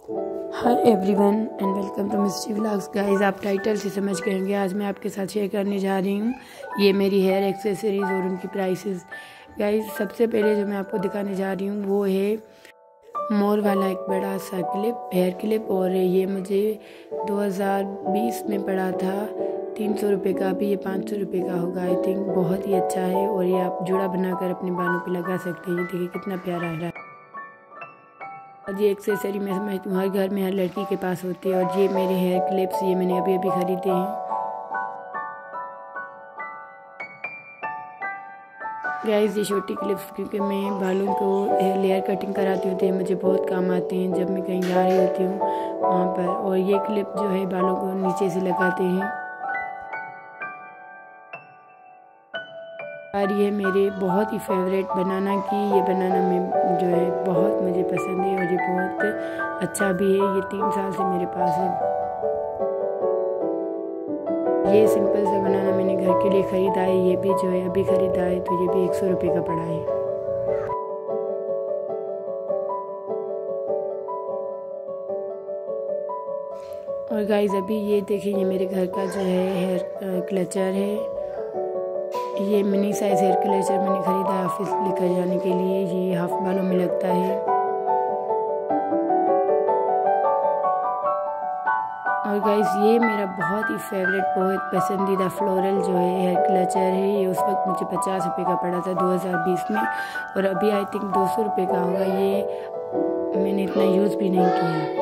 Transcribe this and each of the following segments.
Hi everyone and welcome to mystery vlogs. Guys, आप title से समझ गए होंगे आज मैं आपके साथ शेयर करने जा रही हूँ ये मेरी हेयर एक्सेसरीज़ और उनकी प्राइसेस। गाइस, सबसे पहले जो मैं आपको दिखाने जा रही हूँ वो है मोर वाला एक बड़ा सा क्लिप, हेयर क्लिप। और ये मुझे 2020 में पड़ा था 300 रुपये का। अभी ये 500 रुपये का होगा आई थिंक। बहुत ही अच्छा है और ये आप जुड़ा बनाकर अपने बालों पे लगा सकते हैं। ये देखिए कितना प्यारा है। और ये एक्सेसरी मैं समझती हूँ हर घर में हर लड़की के पास होती है। और ये मेरे हेयर क्लिप्स ये मैंने अभी अभी ख़रीदे हैं। गाइस, ये छोटी क्लिप्स क्योंकि मैं बालों को लेयर कटिंग कराती हूँ तो ये मुझे बहुत काम आते हैं जब मैं कहीं जा रही होती हूँ वहाँ पर। और ये क्लिप जो है बालों को नीचे से लगाते हैं। और ये मेरे बहुत ही फेवरेट बनाना की, ये बनाना में जो है बहुत मुझे पसंद है और ये बहुत अच्छा भी है। ये 3 साल से मेरे पास है। ये सिंपल सा बनाना मैंने घर के लिए ख़रीदा है। ये भी जो है अभी ख़रीदा है तो ये भी 100 रुपये का पड़ा है। और गाइस, अभी ये देखिए ये मेरे घर का जो है हेयर क्लचर है। ये मिनी साइज़ हेयर क्लचर मैंने ख़रीदा है ऑफिस लेकर जाने के लिए। ये हाफ बालों में लगता है। और गाइस, ये मेरा बहुत ही फेवरेट बहुत पसंदीदा फ्लोरल जो है हेयर क्लचर है। ये उस वक्त मुझे 50 रुपये का पड़ा था 2020 में और अभी आई थिंक 200 रुपये का होगा। ये मैंने इतना यूज़ भी नहीं किया।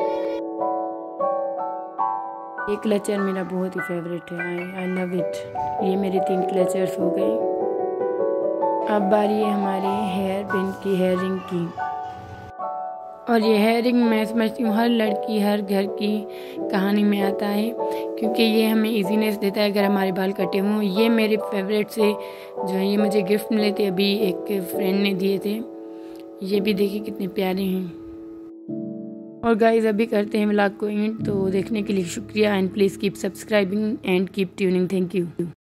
ये क्लचर मेरा बहुत ही फेवरेट है। I love it. ये मेरे 3 क्लचर्स हो गए। अब बारी है हमारे हेयर पिन की, हेयर रिंग की। और ये हेयर रिंग मैं समझती हूँ हर लड़की हर घर की कहानी में आता है क्योंकि ये हमें इजीनेस देता है अगर हमारे बाल कटे हों। ये मेरे फेवरेट से जो है ये मुझे गिफ्ट मिले थे, अभी एक फ्रेंड ने दिए थे। ये भी देखिए कितने प्यारे हैं। और गाइस, अभी करते हैं व्लॉग को एंड। तो देखने के लिए शुक्रिया and please keep subscribing and keep tuning. Thank you.